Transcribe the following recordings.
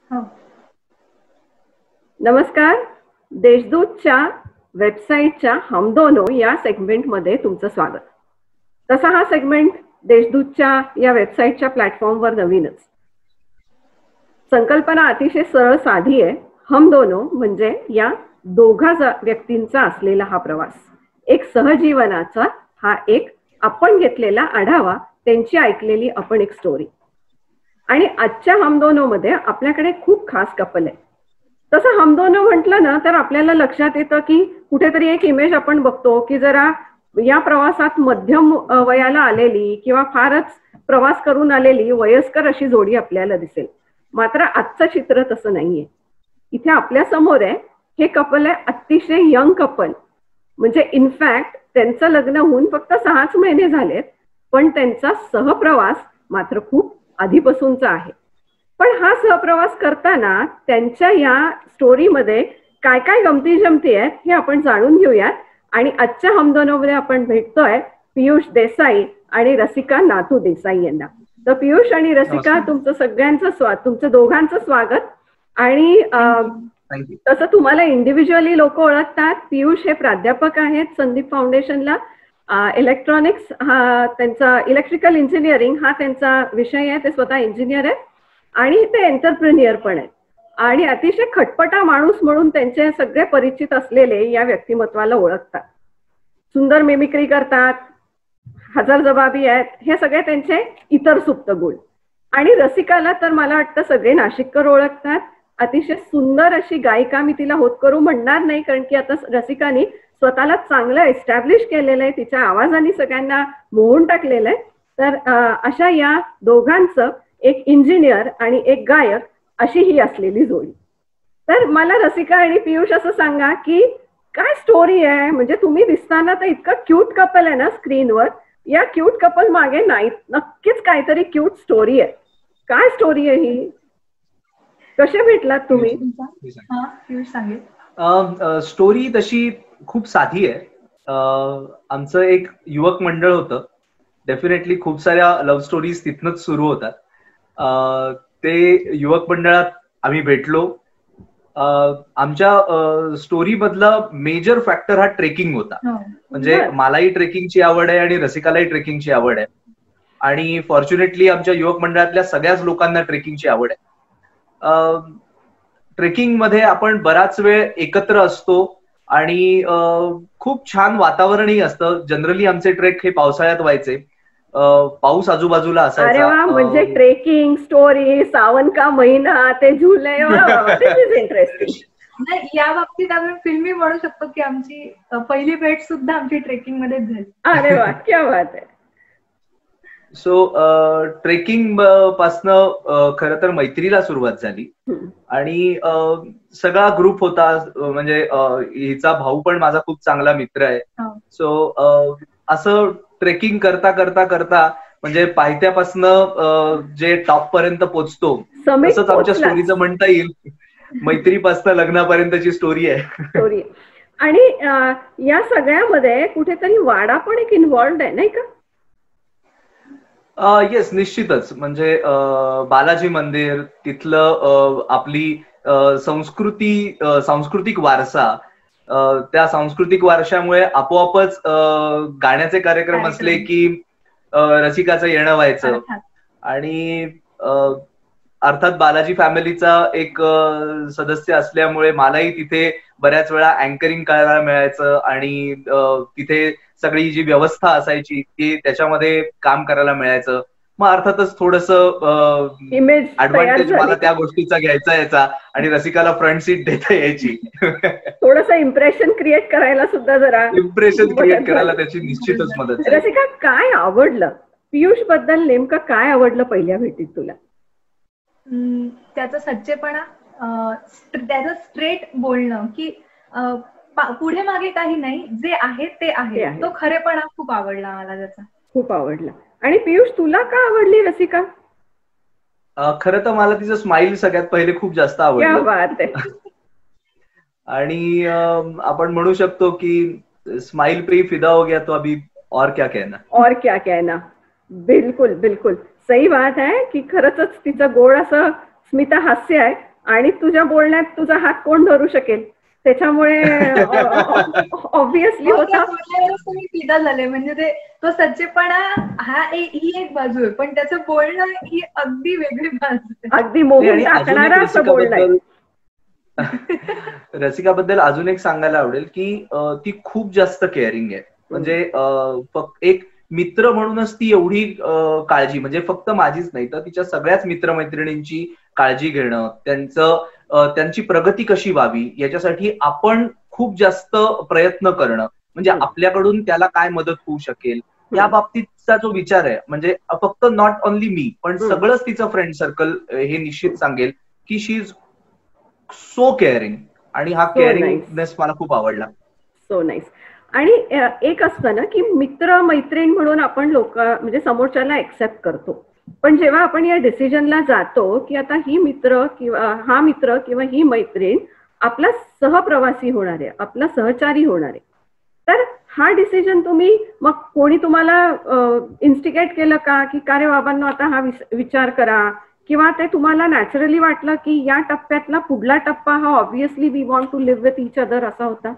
हो. नमस्कार. देशदूतच्या वेबसाईटच्या हम दोनो या सेगमेंटमध्ये तुमचं स्वागत. तसा हा सेगमेंट देशदूतच्या या वेबसाईटच्या प्लॅटफॉर्मवर नवीनच. संकल्पना अतिशय सरळ साधी आहे. हम दोनो म्हणजे या दोघा व्यक्तींचा असलेला हा प्रवास, एक सहजीवनाचा हा एक आपण घेतलेला आढावा, त्यांची ऐकलेली आपण एक स्टोरी. आणि आजच्या हम दोनो मध्ये आपल्याकडे खूप खास कपल आहे. तसं हम दोनो म्हटलं ना तर आपल्याला लक्षात येतं की कुठेतरी एक इमेज आपण बघतो की जरा या प्रवासात मध्यम वयाला आलेली किंवा फारच प्रवास करून आलेली वयस्कर अशी जोडी आपल्याला दिसेल. मात्र आजचं चित्र तसं नाहीये. इथे आपल्या समोर आहे हे कपल आहे अतिशय यंग कपल. म्हणजे इनफॅक्ट त्यांचं लग्न होऊन फक्त 6च महिने झालेत, पण त्यांचा सहप्रवास मात्र खूप आधीपासूनचा आहे. पण हा सहप्रवास करताना त्यांच्या या स्टोरीमध्ये काय काय गमती जमती आहेत हे आपण जाणून घेऊयात. आणि आजच्या हम दोनोमध्ये आपण भेटतोय पियुष देसाई आणि रसिका नाथू देसाई यांना. तर पियुष आणि रसिका, तुमचं दोघांचं स्वागत. आणि तसं तुम्हाला इंडिव्हिज्युअली लोक ओळखतात. पियुष हे प्राध्यापक आहेत संदीप फाउंडेशनला. इलेक्ट्रॉनिक्स हा त्यांचा, इलेक्ट्रिकल इंजिनिअरिंग हा त्यांचा विषय आहे. ते स्वतः इंजिनियर आहेत आणि ते एंटरप्रेन्युअर पण आहेत. आणि अतिशय खटपटा माणूस म्हणून त्यांचे सगळे परिचित असलेले या व्यक्तिमत्वाला ओळखतात. सुंदर मिमिक्री करतात, हजरजबाबी आहेत, हे सगळे त्यांचे इतर सुप्त गुण. आणि रसिकाला तर मला वाटतं सगळे नाशिककर ओळखतात. अतिशय सुंदर अशी गायिका. मी तिला होत करू म्हणणार नाही कारण की आता रसिकानी स्वतःला चांगलं एस्टॅब्लिश केलेलं आहे, तिच्या आवाजाने सगळ्यांना मोहून टाकलेलं आहे. तर अशा या दोघांचं, एक इंजिनियर आणि एक गायक, अशी ही असलेली जोडी. तर मला रसिका आणि पियुष असं सांगा की काय स्टोरी आहे. म्हणजे तुम्ही दिसताना तर इतकं क्यूट कपल आहे ना स्क्रीनवर. या क्यूट कपल मागे नाही नक्कीच काहीतरी क्यूट स्टोरी आहे. काय स्टोरी आहे ही? कसे भेटलात तुम्ही? पियुष सांगेल. स्टोरी तशी खूप साधी आहे. आमचं एक युवक मंडळ होतं. डेफिनेटली खूप साऱ्या लव्ह स्टोरीज तिथनच सुरू होतात. ते युवक मंडळात आम्ही भेटलो. आमच्या स्टोरी मधला मेजर फॅक्टर हा ट्रेकिंग होता. म्हणजे मलाही ट्रेकिंगची आवड आहे आणि रसिकालाही ट्रेकिंगची आवड आहे. आणि फॉर्च्युनेटली आमच्या युवक मंडळातल्या सगळ्याच लोकांना ट्रेकिंगची आवड आहे. ट्रेकिंग मध्ये आपण बराच वेळ एकत्र असतो आणि खूप छान वातावरणही असतं. जनरली आमचे ट्रेक हे पावसाळ्यात व्हायचे. पाऊस आजूबाजूला असायचा. म्हणजे ट्रेकिंग स्टोरी, सावन का महिना ते जुलै. इंटरेस्टिंग. या बाबतीत आम्ही फिल्मी म्हणू शकतो की आमची पहिली भेट सुद्धा आमची ट्रेकिंग मध्येच झाली. अरे वा, क्या बात आहे. सो ट्रेकिंग पासनं खरं तर मैत्रीला सुरुवात झाली. आणि सगळा ग्रुप होता. म्हणजे हिचा भाऊ पण माझा खूप चांगला मित्र आहे. सो असं ट्रेकिंग करता करता करता म्हणजे पायथ्यापासनं जे टॉप पर्यंत पोहोचतो तसंच आमच्या स्टोरीचं म्हणता येईल. मैत्रीपासनं लग्नापर्यंतची स्टोरी आहे. आणि या सगळ्यामध्ये कुठेतरी वाडा पण एक इन्व्हॉल्ड आहे, नाही का? येस, निश्चितच. म्हणजे बालाजी मंदिर, तिथलं आपली सांस्कृतिक वारसा, त्या सांस्कृतिक वारशामुळे आपोआपच गाण्याचे कार्यक्रम असले की रसिकाचं येणं व्हायचं. आणि अर्थात बालाजी फॅमिलीचा एक सदस्य असल्यामुळे मलाही तिथे बऱ्याच वेळा अँकरिंग करायला मिळायचं आणि तिथे सगळी जी व्यवस्था असायची ती त्याच्यामध्ये काम करायला मिळायचं. मग अर्थातच थोडंसं ऍडव्हान्टेज मला त्या गोष्टीचा घ्यायचा यायचा आणि रसिकाला फ्रंट सीट देता यायची. थोडंसं इम्प्रेशन क्रिएट करायला सुद्धा त्याची निश्चितच मदत. रसिका, काय आवडलं पियुष बद्दल? नेमकं काय आवडलं पहिल्या भेटीत तुला? त्याचा सच्चेपणा, त्याचं स्ट्रेट बोलणं की पुढे मागे काही नाही, जे आहे ते आहे. तो खरेपणा खूप आवडला मला त्याचा. खूप आवडला. आणि पियुष, तुला का आवडली रसिका? खरं तर मला तिचं स्माइल सगळ्यात पहिले खूप जास्त आवडलं. आणि आपण म्हणू शकतो की स्माइल पे फिदा हो गया तो अभी और क्या कहना. बिलकुल बिलकुल सही बात आहे की खरंच तिचं गोड असं स्मित हास्य आहे आणि तुझ्या बोलण्यात तुझा हात कोण धरू शकेल, त्याच्यामुळे ऑब्विसली होता. तुम्ही फिदा झाले म्हणजे तो सच्चेपणा ही एक बाजू आहे, पण त्याचं बोलणं ही अगदी वेगळी बाजू आहे. अगदी मोहून टाकणारा असं बोलणं. रसिकाबद्दल अजून एक सांगायला आवडेल की ती खूप जास्त केअरिंग आहे. म्हणजे फक्त एक मित्र म्हणूनच ती एवढी काळजी, म्हणजे फक्त माझीच नाही तर तिच्या सगळ्याच मित्रमैत्रिणींची काळजी घेणं, त्यांची प्रगती कशी व्हावी याच्यासाठी आपण खूप जास्त प्रयत्न करणं, म्हणजे आपल्याकडून त्याला काय मदत होऊ शकेल या बाबतीतचा जो विचार आहे, म्हणजे फक्त नॉट ओनली मी पण सगळंच तिचं फ्रेंड सर्कल हे निश्चित सांगेल की शी इज सो केअरिंग. आणि हा केअरिंगनेस मला खूप आवडला. So nice. आणि एक असतं ना की मित्र मैत्रीण म्हणून आपण म्हणजे समोरच्याला एक्सेप्ट करतो, पण जेव्हा आपण या डिसिजनला जातो की आता ही मित्र किंवा हा मित्र किंवा ही मैत्रीण आपला सहप्रवासी होणार आहे, आपला सहचारी होणार आहे, तर हा डिसिजन तुम्ही मग कोणी तुम्हाला इन्स्टिगेट केलं का की का रे बाबांनो आता हा विचार करा, किंवा ते तुम्हाला नॅचरली वाटलं की या टप्प्यातला पुढला टप्पा हा obviously we want to live with each other असा होता?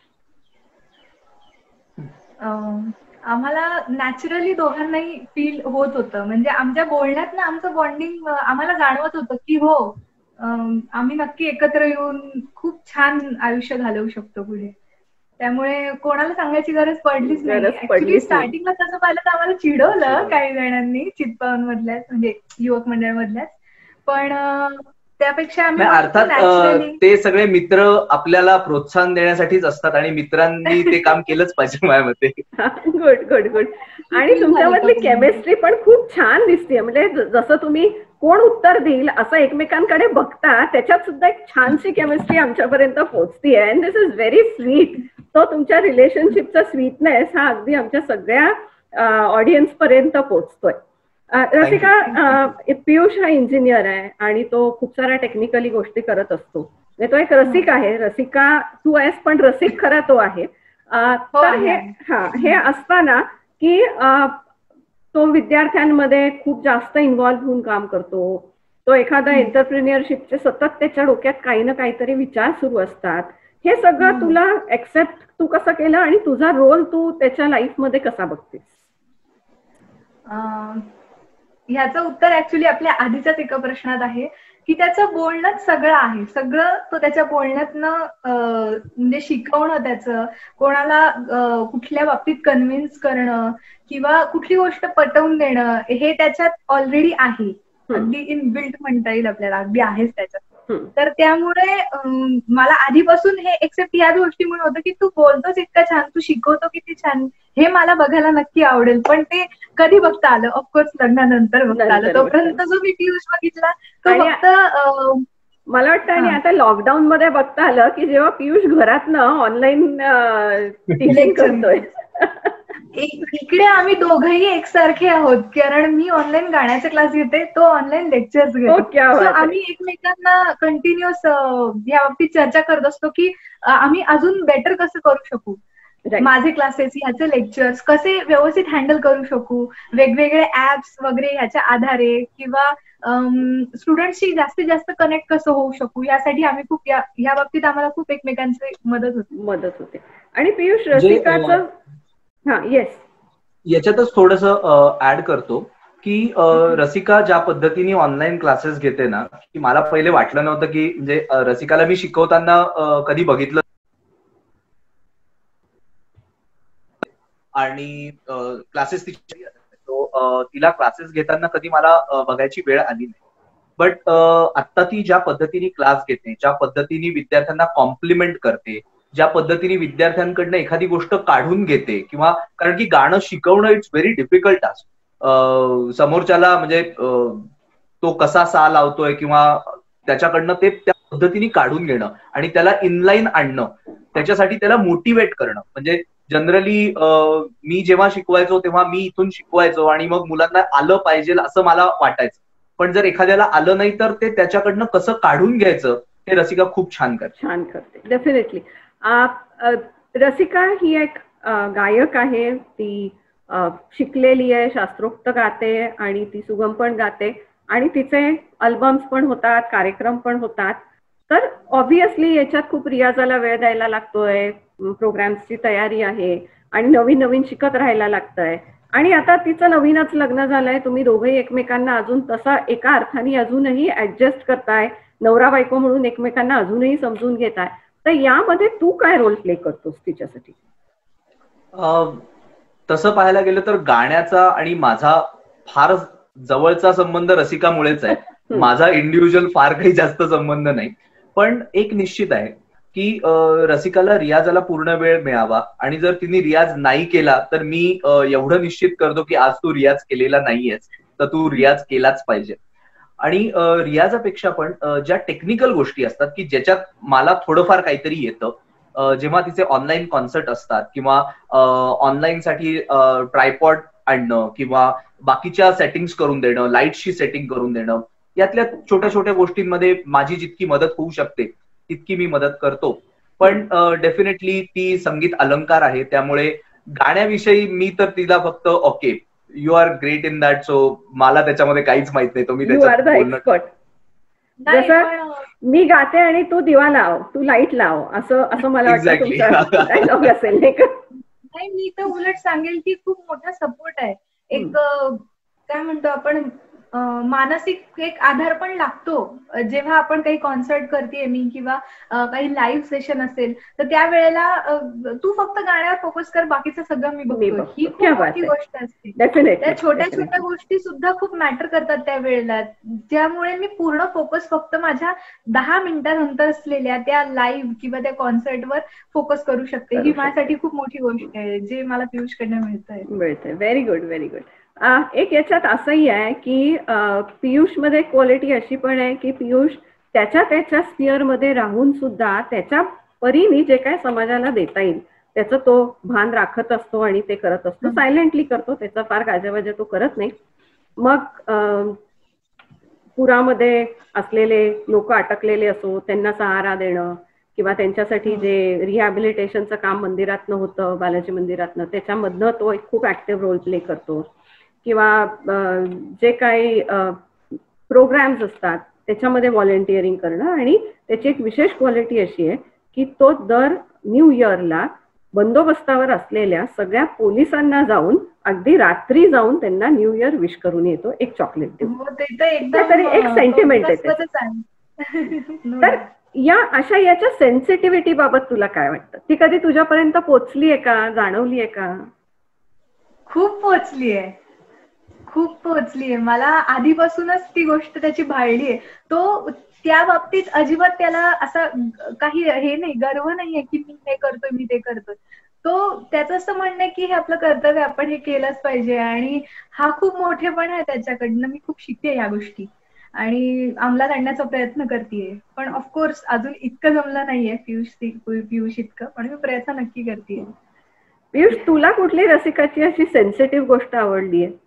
आम्हाला नॅचरली दोघांनाही फील होत होतं, म्हणजे आमच्या बोलण्यात ना आमचं बॉन्डिंग आम्हाला जाणवत होतं की हो आम्ही नक्की एकत्र येऊन खूप छान आयुष्य घालवू शकतो पुढे. त्यामुळे कोणाला सांगायची गरज पडलीच नाही. ऍक्च्युली स्टार्टिंगला तसं पाहिलं तर आम्हाला चिडवलं काही जणांनी चितपावन मधल्याच, म्हणजे युवक मंडळमधल्याच, पण त्यापेक्षा अर्थात ते सगळे मित्र आपल्याला प्रोत्साहन देण्यासाठीच असतात आणि मित्रांनी ते काम केलंच पाहिजे माझ्या मते. Good good good. आणि तुमच्यामधली केमिस्ट्री पण खूप छान दिसते, म्हणजे जसं तुम्ही कोण उत्तर देईल असं एकमेकांकडे बघता त्याच्यात सुद्धा एक छानशी केमिस्ट्री आमच्यापर्यंत पोहोचतीये. And this is very sweet. तो तुमच्या रिलेशनशिपचा स्वीटनेस हा अगदी आमच्या सगळ्या ऑडियन्स पर्यंत पोहोचतोय. रसिका, पियुष हा इंजिनियर आहे आणि तो खूप साऱ्या टेक्निकली गोष्टी करत असतो, तो एक रसिक आहे. रसिका तू आहेस पण रसिक खरा तो आहे. तर हे असताना की तो विद्यार्थ्यांमध्ये खूप जास्त इन्व्हॉल्व्ह होऊन काम करतो, तो एखादा एंटरप्रिन्युअरशिपचे सतत त्याच्या डोक्यात काही ना काहीतरी विचार सुरू असतात. हे सगळं तुला एक्सेप्ट तू कसं केलं आणि तुझा रोल तू त्याच्या लाईफमध्ये कसा बघतेस? ह्याचं उत्तर ऍक्च्युली आपल्या आधीच्याच एका प्रश्नात आहे की त्याचं बोलणंच सगळं आहे. सगळं तो त्याच्या बोलण्यातनं म्हणजे शिकवणं, त्याचं कोणाला कुठल्या बाबतीत कन्व्हिन्स करणं किंवा कुठली गोष्ट पटवून देणं हे त्याच्यात ऑलरेडी आहे. अगदी इन बिल्ट म्हणता येईल आपल्याला, अगदी आहेच त्याच्यात. तर त्यामुळे मला आधीपासून हे एक्सेप्ट याच गोष्टीमुळे होतं की तू बोलतोस इतकं छान, तू शिकवतो किती छान, हे मला बघायला नक्की आवडेल. पण ते कधी बघता आलं? ऑफकोर्स लग्नानंतर बघता आलं. तोपर्यंत जो मी पियुष बघितला तो फक्त मला वाटतं आणि आता लॉकडाऊन मध्ये बघता आलं की जेव्हा पियुष घरातनं ऑनलाईन टीचिंग करतोय. इकडे आम्ही दोघंही एकसारखे आहोत, कारण मी ऑनलाईन गाण्याचे क्लास घेते, तो ऑनलाईन लेक्चर्स घेतो. आम्ही एकमेकांना कंटिन्युअस या बाबतीत चर्चा करत असतो की आम्ही अजून बेटर कसं करू शकू, माझे क्लासेस ह्याचे लेक्चर्स कसे व्यवस्थित हँडल करू शकू, वेगवेगळे ऍप्स वगैरे ह्याच्या आधारे, किंवा स्टुडंटशी जास्तीत जास्त कनेक्ट कसं होऊ शकू, यासाठी आम्ही खूप या बाबतीत आम्हाला खूप एकमेकांची मदत होते. आणि पियुष, रसिकाचं येस याच्यातच थोडस ऍड करतो की रसिका ज्या पद्धतीने ऑनलाईन क्लासेस घेते ना, की मला पहिले वाटलं नव्हतं की म्हणजे रसिकाला मी शिकवताना कधी बघितलं आणि क्लासेस तिला क्लासेस घेताना कधी मला बघायची वेळ आली नाही. बट आता ती ज्या पद्धतीने क्लास घेते, ज्या पद्धतीने विद्यार्थ्यांना कॉम्प्लिमेंट करते, ज्या पद्धतीने विद्यार्थ्यांकडनं एखादी गोष्ट काढून घेते, किंवा कारण की गाणं शिकवणं इट्स व्हेरी डिफिकल्ट टास्क. समोरच्याला म्हणजे तो कसा सा लावतोय किंवा त्याच्याकडनं ते त्या पद्धतीने काढून घेणं आणि त्याला इनलाईन आणणं, त्याच्यासाठी त्याला मोटिवेट करणं. म्हणजे जनरली मी जेव्हा शिकवायचो तेव्हा मी इथून शिकवायचो आणि मग मुलांना आलं पाहिजे असं मला वाटायचं, पण जर एखाद्याला आलं नाही तर ते त्याच्याकडनं कसं काढून घ्यायचं हे रसिका खूप छान करते. डेफिनेटली. रसिका ही एक गायक आहे, ती शिकलेली आहे, शास्त्रोक्त गाते आणि ती सुगम पण गाते आणि तिचे अल्बम्स पण होतात, कार्यक्रम पण होतात. तर ऑब्व्हियसली याच्यात खूप रियाजाला वेळ द्यायला लागतोय, प्रोग्राम्सची तयारी आहे आणि नवीन नवीन शिकत राहायला लागतंय. आणि आता तिचं नवीनच लग्न झालंय, तुम्ही दोघेही एकमेकांना अजून तसा एका अर्थाने अजूनही ऍडजस्ट करताय, नवरा बायको म्हणून एकमेकांना अजूनही समजून घेताय. तर यामध्ये तू काय रोल प्ले करतोस तिच्यासाठी? तसं पाहायला गेलं तर गाण्याचा आणि माझा फार जवळचा संबंध रसिकामुळेच आहे. माझा इंडिव्हिज्युअल फार काही जास्त संबंध नाही. पण एक निश्चित आहे की रसिकाला रियाजाला पूर्ण वेळ मिळावा, आणि जर तिने रियाज नाही केला तर मी एवढं निश्चित करतो की आज तू रियाज केलेला नाहीयेस, तर तू रियाज केलाच पाहिजे. आणि रियाजापेक्षा पण ज्या टेक्निकल गोष्टी असतात की ज्याच्यात मला थोडंफार काहीतरी येतं, जेव्हा तिचे ऑनलाईन कॉन्सर्ट असतात किंवा ऑनलाईन साठी ट्रायपॉड आणणं किंवा बाकीच्या सेटिंग्स करून देणं, लाईटची सेटिंग करून देणं, यातल्या छोट्या छोट्या गोष्टींमध्ये माझी जितकी मदत होऊ शकते तितकी मी मदत करतो. पण डेफिनेटली ती संगीत अलंकार आहे, त्यामुळे गाण्याविषयी मी तर तिला फक्त okay you are great in that, so मला त्याच्यामध्ये काहीच माहित नाही, तो मी त्याच्यात जसं मी गाते आणि तू दिवा लाव, तू लाईट लाव, असं मला वाटतं तुमचा डायलॉग असेल नाही का? नाही, मी तर उलट सांगेल की खूप मोठा सपोर्ट आहे. एक काय म्हणतो आपण, मानसिक एक आधार पण लागतो. जेव्हा आपण काही कॉन्सर्ट करते मी किंवा काही लाईव्ह सेशन असेल तर त्यावेळेला तू फक्त गाण्यावर फोकस कर, बाकीचं सगळं मी बघतो. ही खूप मोठी गोष्ट असते. त्या छोट्या छोट्या गोष्टी सुद्धा खूप मॅटर करतात त्या वेळेला, ज्यामुळे मी पूर्ण फोकस फक्त माझ्या 10 मिनिटानंतर असलेल्या त्या लाईव्ह किंवा त्या कॉन्सर्टवर फोकस करू शकते. ही माझ्यासाठी खूप मोठी गोष्ट आहे जे मला पियुषकडनं मिळतंय. Very good, very good. एक याच्यात असंही आहे की पियुष मध्ये क्वालिटी अशी पण आहे की पियुष त्याच्या स्पिअर मध्ये राहून सुद्धा त्याच्या परीने जे काय समाजाला देता येईल त्याचं तो भान राखत असतो आणि ते करत असतो. सायलेंटली करतो, त्याचा फार गाजावाजा तो करत नाही. मग पुरामध्ये असलेले लोक अटकलेले असो त्यांना सहारा देणं किंवा त्यांच्यासाठी जे रिहॅबिलिटेशनचं काम मंदिरातनं होतं, बालाजी मंदिरातनं, त्याच्यामधनं तो एक खूप ऍक्टिव्ह रोल प्ले करतो. किंवा जे काही प्रोग्राम्स असतात त्याच्यामध्ये व्हॉलेंटिअरिंग करणं. आणि त्याची एक विशेष क्वालिटी अशी आहे की तो दर न्यू इयरला बंदोबस्तावर असलेल्या सगळ्या पोलिसांना जाऊन अगदी रात्री जाऊन त्यांना न्यू इयर विश करून येतो, एक चॉकलेट देऊन. तरी एक सेंटिमेंट आहे. तर अशा याच्या सेन्सिटिव्हिटी बाबत तुला काय वाटतं? ती कधी तुझ्यापर्यंत पोहोचली आहे का, जाणवली आहे का? खूप पोहोचली आहे, खूप पोहोचली आहे. मला आधीपासूनच ती गोष्ट त्याची भाळली आहे. तो त्या बाबतीत अजिबात त्याला असं काही हे नाही, गर्व नाहीये की मी हे करतोय, मी ते करतोय. तो त्याचं असं म्हणणं आहे की हे आपलं कर्तव्य, आपण हे केलंच पाहिजे. आणि हा खूप मोठेपणा आहे त्याच्याकडनं. मी खूप शिकते या गोष्टी आणि अंमलात आणण्याचा प्रयत्न करतेय. पण ऑफकोर्स अजून इतकं जमलं नाहीये पियुष इतकं, पण मी प्रयत्न नक्की करतेय. पियुष, तुला कुठली रसिकाची अशी सेन्सिटिव्ह गोष्ट आवडली आहे?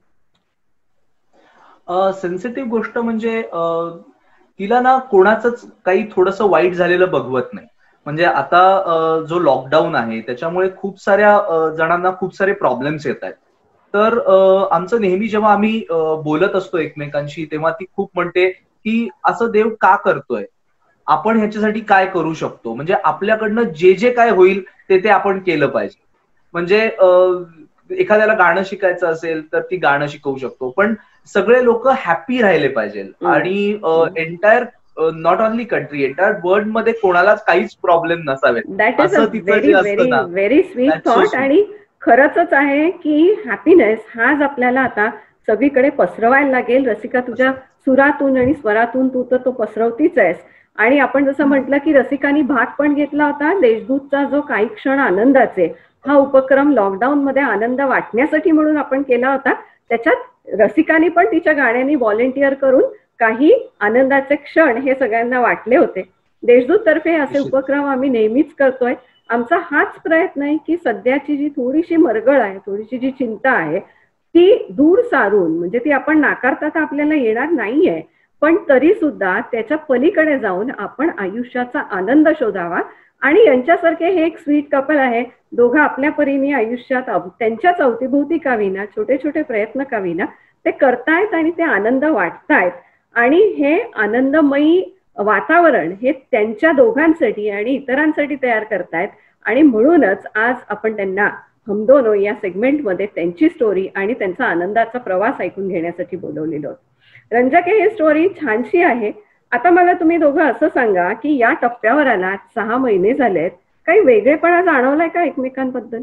सेन्सिटिव्ह गोष्ट म्हणजे तिला ना कोणाचंच काही थोडंसं वाईट झालेलं बघवत नाही. म्हणजे आता जो लॉकडाऊन आहे त्याच्यामुळे खूप साऱ्या जणांना खूप सारे प्रॉब्लेम्स येत आहेत. तर आमचं नेहमी जेव्हा आम्ही बोलत असतो एकमेकांशी तेव्हा ती खूप म्हणते की असं देव का करतोय, आपण ह्याच्यासाठी काय करू शकतो, म्हणजे आपल्याकडनं जे जे काय होईल ते आपण केलं पाहिजे. म्हणजे एखाद्याला गाणं शिकायचं असेल तर ती गाणं शिकवू शकतो, पण सगळे लोक हॅपी राहिले पाहिजे. आणि entire not only country, entire world मध्ये कोणालाच काहीच प्रॉब्लेम नसावेत. That is a very sweet thought. आणि खरंच आहे की हॅपीनेस हाच आपल्याला आता सगळीकडे पसरवायला लागेल. रसिका, तुझ्या सुरातून आणि स्वरातून तू तर तो पसरवतीच आहेस. आणि आपण जसं म्हटलं की रसिकांनी भाग पण घेतला होता देशदूतचा जो काही क्षण आनंदाचे, हा उपक्रम लॉकडाऊन मध्ये आनंद वाटण्यासाठी म्हणून आपण केला होता. त्याच्यात रसिकांनी पण तिच्या गाण्यांनी व्हॉलेंटिअर करून काही आनंदाचे क्षण हे सगळ्यांना वाटले होते. देशदूत तर्फे असे उपक्रम आम्ही नेहमीच करतोय. आमचा हाच प्रयत्न आहे की सध्याची जी थोडीशी मरगळ आहे, थोडीशी जी चिंता आहे ती दूर सारून, म्हणजे ती आपण नाकारता तर आपल्याला येणार नाहीये, पण तरी सुद्धा त्याच्या पलीकडे जाऊन आपण आयुष्याचा आनंद शोधावा. आणि यांच्यासारखे हे एक स्वीट कपल आहे, दोघं आपल्या परीने आयुष्यात त्यांच्याच अवतीभोवती का विना, छोटे छोटे प्रयत्न का विना ते करतायत आणि ते आनंद वाटतायत. आणि हे आनंदमयी वातावरण हे त्यांच्या दोघांसाठी आणि इतरांसाठी तयार करतायत. आणि म्हणूनच आज आपण त्यांना हम दोनो या सेगमेंटमध्ये त्यांची स्टोरी आणि त्यांचा आनंदाचा प्रवास ऐकून घेण्यासाठी बोलवलेलो आहोत. रंजक ही स्टोरी छानशी आहे. आता मला तुम्ही दोघं असं सांगा की या टप्प्यावर आलात, 6 महिने झालेत, काही वेगळेपणा जाणवलाय का एकमेकांबद्दल?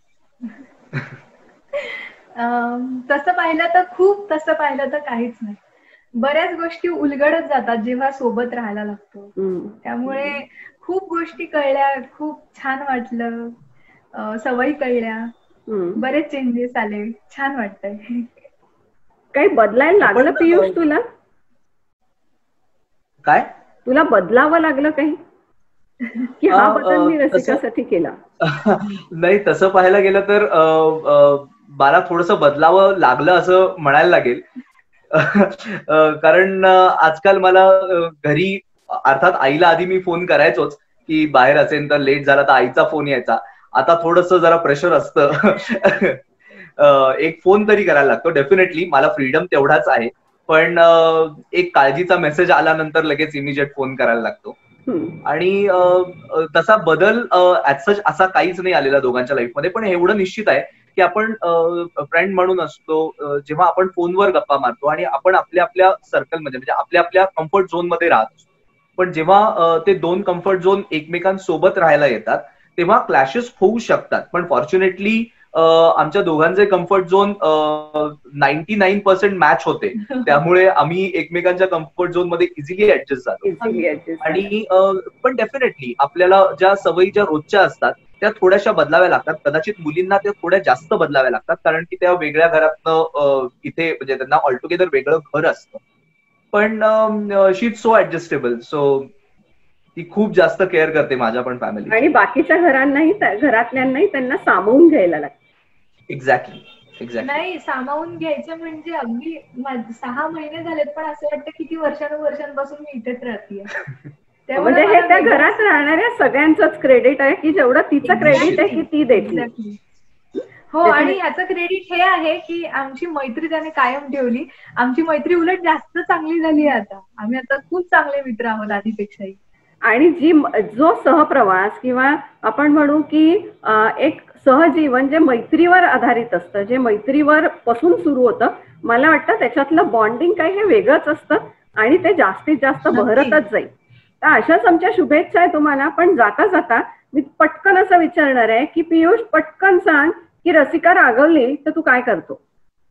तसं पाहिलं तर काहीच नाही. बऱ्याच गोष्टी उलगडत जातात जेव्हा सोबत राहायला लागतो. त्यामुळे खूप गोष्टी कळल्या, खूप छान वाटलं, सवयी कळल्या, बरेच चेंजेस आले, छान वाटतंय. काही बदलायला लागलं पियुष तुला? काय तुला बदलावं लागलं काही की हा बदल मी रसिकासाठी केला? नाही, तसं पाहायला गेलं तर मला थोडंसं बदलावं लागलं असं म्हणायला लागेल. कारण आजकाल मला घरी अर्थात आईला आधी मी फोन करायचोच की बाहेर असेल तर लेट झाला तर आईचा फोन यायचा. आता थोडंसं जरा प्रेशर असतं. एक फोन तरी करायला लागतो. डेफिनेटली मला फ्रीडम तेवढाच आहे, पण एक काळजीचा मेसेज आल्यानंतर लगेच इमिजिएट फोन करायला लागतो. आणि तसा बदल ऍज सच असा काहीच नाही आलेला दोघांच्या लाईफमध्ये. पण एवढं निश्चित आहे की आपण फ्रेंड म्हणून असतो, जेव्हा आपण फोनवर गप्पा मारतो आणि आपण आपल्या आपल्या सर्कलमध्ये म्हणजे आपल्या आपल्या कम्फर्ट झोन मध्ये राहतो. पण जेव्हा ते 2 कम्फर्ट झोन एकमेकांसोबत राहायला येतात तेव्हा क्लॅशेस होऊ शकतात. पण फॉर्च्युनेटली आमच्या दोघांचे कम्फर्ट झोन 99% मॅच होते. त्यामुळे आम्ही एकमेकांच्या कम्फर्ट झोन मध्ये इझिली ऍडजस्ट झालो. आणि पण डेफिनेटली आपल्याला ज्या सवयी ज्या रोजच्या असतात त्या थोड्याशा बदलाव्या लागतात. कदाचित मुलींना त्या थोड्या जास्त बदलाव्या लागतात, कारण की त्या वेगळ्या घरातनं इथे म्हणजे त्यांना ऑलटुगेदर वेगळं घर असतं. पण she is so adjustable, so ती खूप जास्त केअर करते माझ्या पण फॅमिली. आणि बाकीच्या घरातल्यांनाही त्यांना सामावून घ्यायला लागतं. एक्झॅक्टली. नाही, सामावून घ्यायचं म्हणजे अगदी 6 महिने झालेत, पण असं वाटतं किती वर्षांपासून मी इथेच राहतेय. म्हणजे हे त्या घरात राहणाऱ्या सगळ्यांचंच क्रेडिट आहे की जेवढं तिचं क्रेडिट आहे की ती देते. हो, आणि याचं क्रेडिट हे आहे की आमची मैत्री त्याने कायम ठेवली. आमची मैत्री उलट जास्त चांगली झाली आहे आता. आम्ही आता खूप चांगले मित्र आहोत आधीपेक्षाही. आणि जो सहप्रवास किंवा आपण म्हणू की एक सहजीवन जे मैत्रीवर आधारित असतं, जे मैत्रीवर पासून सुरू होतं, मला वाटतं त्याच्यातलं बॉन्डिंग काही हे वेगळंच असतं आणि ते जास्तीत जास्त बहरतच जाईल. तर अशाच आमच्या शुभेच्छा आहे तुम्हाला. पण जाता जाता मी पटकन असं विचारणार आहे की पियुष, पटकन सांग की रसिका रागवली तर तू काय करतो?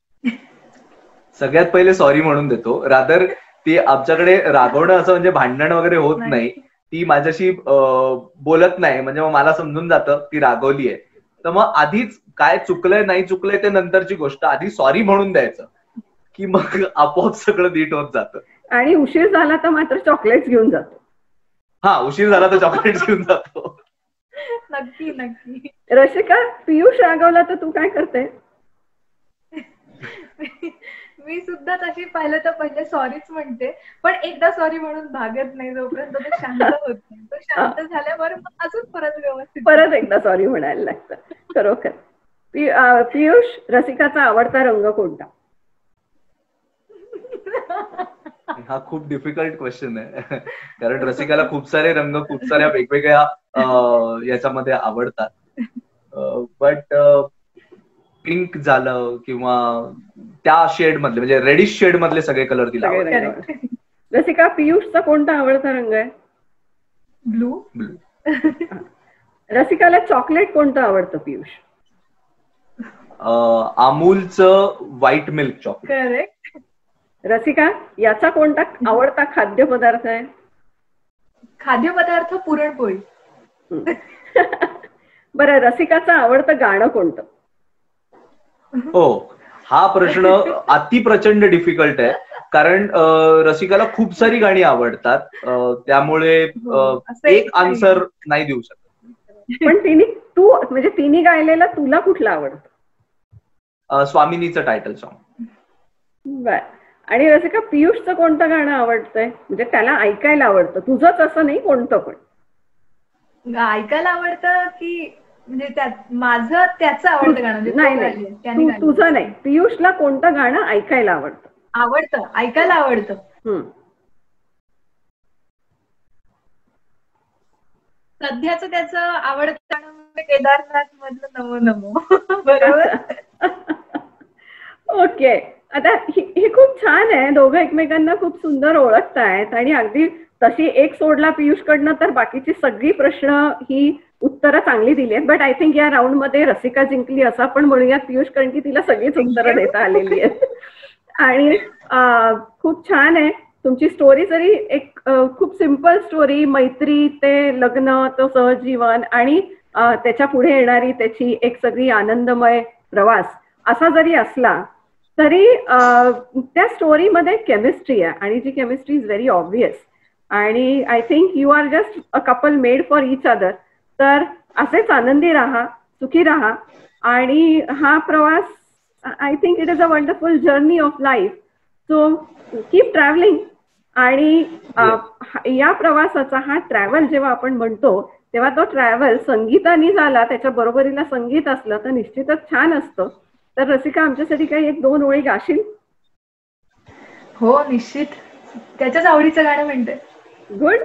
सगळ्यात पहिले सॉरी म्हणून देतो. रादर ती आमच्याकडे रागवणं असं म्हणजे भांडण वगैरे होत नाही. ती माझ्याशी बोलत नाही म्हणजे मग मला समजून जातं ती रागवली आहे. तर मग आधीच काय चुकलंय नाही चुकलंय ते नंतरची गोष्ट, आधी सॉरी म्हणून द्यायचं की मग आपोआप सगळं नीट होत जातं. आणि उशीर झाला तर मात्र चॉकलेट्स घेऊन जातो. हा, उशीर झाला तर चॉकलेट्स घेऊन जातो. नक्की नक्की. रसिका, पियुष रागवला तर तू काय करते? मी सुद्धा तशी पाहिलं तर पहिले सॉरीच म्हणते, पण एकदा सॉरी म्हणून भागत नाही जोपर्यंत तो शांत होत नाही. तो शांत झाल्यावर अजून परत एकदा सॉरी म्हणायला लागतं. खरोखर. पियुष, रसिकाचा आवडता रंग कोणता? हा खूप डिफिकल्ट क्वेश्चन आहे, कारण रसिकाला खूप सारे रंग खूप साऱ्या वेगवेगळ्या याच्यामध्ये आवडतात. बट पिंक झालं किंवा त्या शेड मधले म्हणजे रेडिश शेड मधले सगळे कलर तिला आवडतात. रसिका, पियुषचा कोणता आवडता रंग आहे? ब्लू. रसिकाला चॉकलेट कोणतं आवडतं पियुष? अमूलचं white milk chocolate. Correct. Rasika, याचा कोणता आवडता खाद्यपदार्थ आहे? खाद्यपदार्थ पुरणपोळी. बरं, रसिकाचं आवडतं गाणं कोणतं? हो, हा प्रश्न अति प्रचंड डिफिकल्ट आहे, कारण रसिकाला खूप सारी गाणी आवडतात. त्यामुळे एक आन्सर नाही देऊ शकत. पण तिने गायलेला तुला कुठलं आवडतं? स्वामिनीचं टायटल सॉन्ग. बर. आणि रसिका, पियुषचं कोणतं गाणं आवडतंय? म्हणजे त्याला ऐकायला आवडतं, तुझंच असं नाही, कोणतं पण ऐकायला आवडतं की म्हणजे माझं त्याचं आवडतं गाणं? नाही, तुझं नाही, पियुषला कोणतं गाणं ऐकायला आवडतं? ऐकायला आवडतं. सध्याचं त्याचं आवडतं गाणं म्हणजे केदारनाथ मधलं नमो नमो. बरोबर. ओके. आता हे खूप छान आहे, दोघं एकमेकांना खूप सुंदर ओळखतायत आणि अगदी तशी एक सोडला पियुषकडनं तर बाकीची सगळी प्रश्न ही उत्तरं चांगली दिली आहेत. बट आय थिंक या राऊंड मध्ये रसिका जिंकली असं आपण म्हणूयात पियुष, कारण की तिला सगळीच उत्तरं देता आलेली आहेत. आणि खूप छान आहे तुमची स्टोरी. जरी एक खूप सिम्पल स्टोरी, मैत्री ते लग्न, तो सहजीवन आणि त्याच्या पुढे येणारी त्याची एक सगळी आनंदमय प्रवास असा जरी असला तरी त्या स्टोरीमध्ये केमिस्ट्री आहे आणि जी केमिस्ट्री इज व्हेरी ऑब्वियस. आणि I think you are just a couple made for each other. तर असेच आनंदी राहा, सुखी राहा आणि हा प्रवास, I think it is a wonderful journey of life. So keep travelling. आणि या प्रवासाचा हा ट्रॅव्हल जेव्हा आपण म्हणतो तेव्हा तो ट्रॅव्हल संगीताने झाला, त्याच्या बरोबरीला संगीत असलं तर निश्चितच छान असतं. तर रसिका, आमच्यासाठी काही 1-2 ओळी गाशील? हो निश्चित, त्याच्याच आवडीचं गाणं म्हणते. गुड.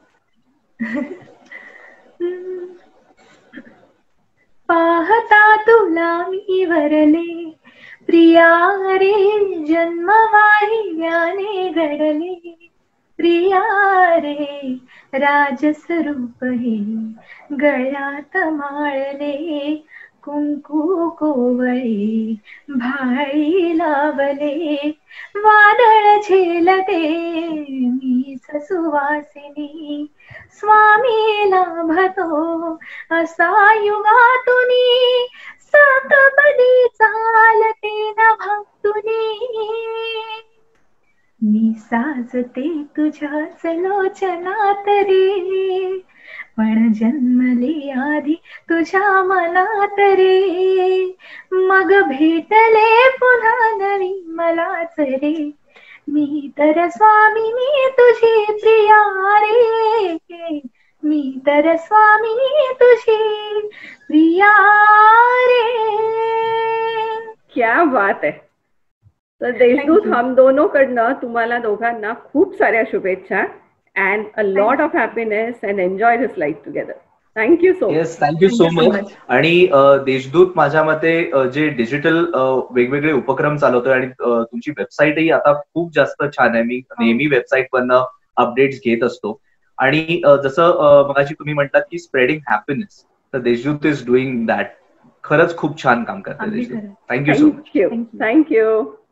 पाहता तुला मी वरले प्रिया रे, जन्म वाहिल्याने घडले प्रिया रे, राजस्वरूप हे गळ्यात माळले, कुंकू कोवळे भाळी लावले, वादळ झेलते मी सुवासिनी, स्वामी लाभतो असा युगातुनी, सतपदी चालते न भक्तुनी, मी साजते तुझ्याच लोचनात रे, पण जन्मले आधी तुझ्या मनात रे, मग भेटले पुन्हा नवी मलाच रे, मी तर स्वामिनी तुझी प्रिया रे, मी तर स्वामिनी तुझी प्रिया रे. क्या बात आहे. तर देशदूत हम दोनों कडनं तुम्हाला दोघांना खूप साऱ्या शुभेच्छा and a lot of happiness and enjoy this life together. Thank you so much. Yes, thank you so much. आणि देशदूत माझ्या मते जे डिजिटल वेगवेगळे उपक्रम चालवतोय आणि तुमची वेबसाईटही आता खूप जास्त छान आहे. मी नेहमी वेबसाईट वरनं अपडेट्स घेत असतो. आणि जसं मगाशी तुम्ही म्हणतात की स्प्रेडिंग हॅपीनेस, तर देशदूत इज डुईंग दॅट. खरंच खूप छान काम करते Deshdoot. Thank you so much. Thank you.